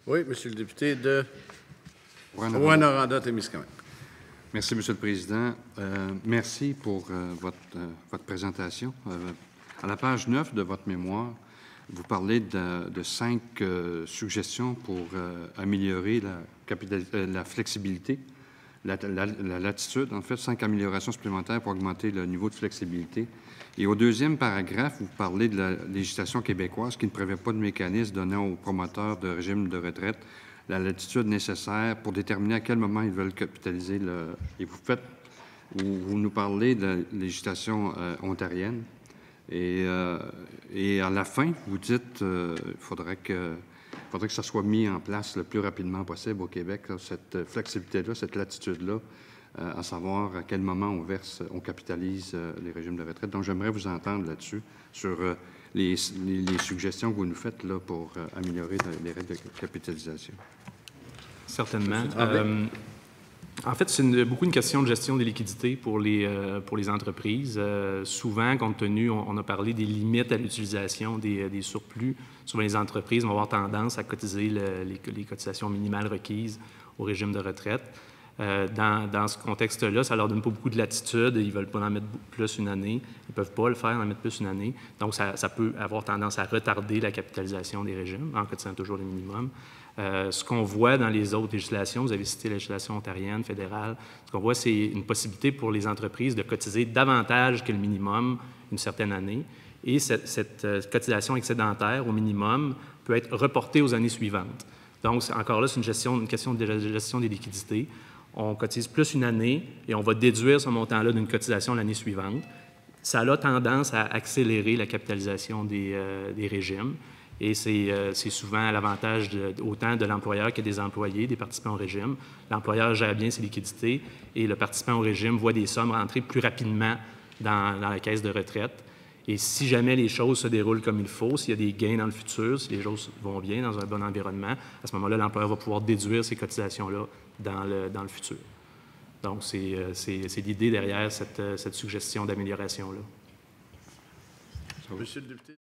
Oui, Monsieur le député de Rouyn-Noranda-Témiscamingue. Merci, Monsieur le Président. Merci pour votre présentation. À la page 9 de votre mémoire, vous parlez de 5 suggestions pour améliorer la flexibilité, la latitude. En fait, 5 améliorations supplémentaires pour augmenter le niveau de flexibilité. Et au deuxième paragraphe, vous parlez de la législation québécoise qui ne prévoit pas de mécanisme donnant aux promoteurs de régime de retraite la latitude nécessaire pour déterminer à quel moment ils veulent capitaliser Et vous nous parlez de la législation ontarienne. Et à la fin, vous dites qu'il faudrait que ça soit mis en place le plus rapidement possible au Québec, là, cette flexibilité-là, cette latitude-là, à savoir à quel moment on capitalise les régimes de retraite. Donc, j'aimerais vous entendre là-dessus, sur les suggestions que vous nous faites là, pour améliorer les règles de capitalisation. Certainement. En fait, c'est beaucoup une question de gestion des liquidités pour les entreprises. Souvent, compte tenu, on a parlé des limites à l'utilisation des surplus. Souvent, les entreprises vont avoir tendance à cotiser les cotisations minimales requises au régime de retraite. Dans ce contexte-là, ça leur donne pas beaucoup de latitude. Ils ne veulent pas en mettre plus une année. Ils ne peuvent pas le faire, en mettre plus une année. Donc, ça peut avoir tendance à retarder la capitalisation des régimes en cotisant toujours le minimum. Ce qu'on voit dans les autres législations, vous avez cité la législation ontarienne, fédérale, ce qu'on voit, c'est une possibilité pour les entreprises de cotiser davantage que le minimum une certaine année. Et cette cotisation excédentaire au minimum peut être reportée aux années suivantes. Donc, encore là, c'est une question de gestion des liquidités. On cotise plus une année et on va déduire ce montant-là d'une cotisation l'année suivante. Ça a tendance à accélérer la capitalisation des régimes. Et c'est souvent à l'avantage autant de l'employeur que des employés, des participants au régime. L'employeur gère bien ses liquidités et le participant au régime voit des sommes rentrer plus rapidement dans la caisse de retraite. Et si jamais les choses se déroulent comme il faut, s'il y a des gains dans le futur, si les choses vont bien dans un bon environnement, à ce moment-là, l'employeur va pouvoir déduire ces cotisations-là dans le futur. Donc, c'est l'idée derrière cette suggestion d'amélioration-là. Monsieur le député.